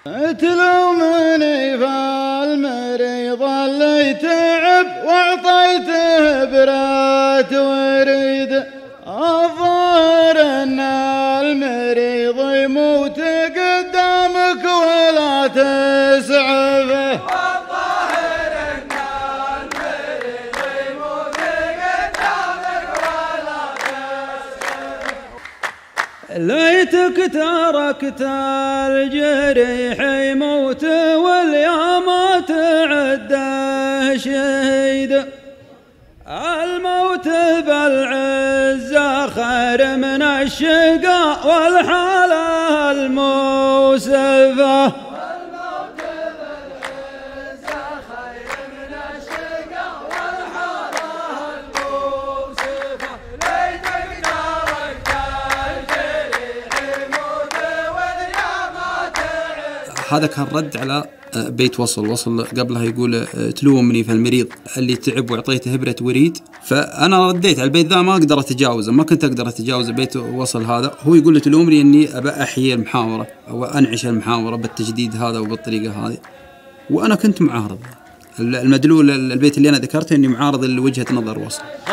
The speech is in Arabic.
تلومني فالمريض اللي تعب واعطيته برات وريد، الظاهر ان المريض يموت قدامك ولا تسعفه. الظاهر ان المريض يموت قدامك ولا تسعفه. ليتك تركت الجريح يموت واليوم تعده شهيد، الموت بالعزة خير من الشقاء والحالة الموسفة. الموت بالعزة خير من الشقاء والحالة الموسفة. ليتك تركت الجريح يموت واليوم تعد. هذا كان رد على بيت وصل قبلها يقول تلومني فالمريض اللي تعب واعطيته هبرة وريد، فانا رديت على البيت ذا ما اقدر اتجاوزه، ما كنت اقدر اتجاوز بيت وصل هذا. هو يقول له تلومني اني ابى احيي المحاوره وانعش المحاوره بالتجديد هذا وبالطريقه هذه، وانا كنت معارض. المدلول البيت اللي انا ذكرته اني معارض لوجهه نظر وصل.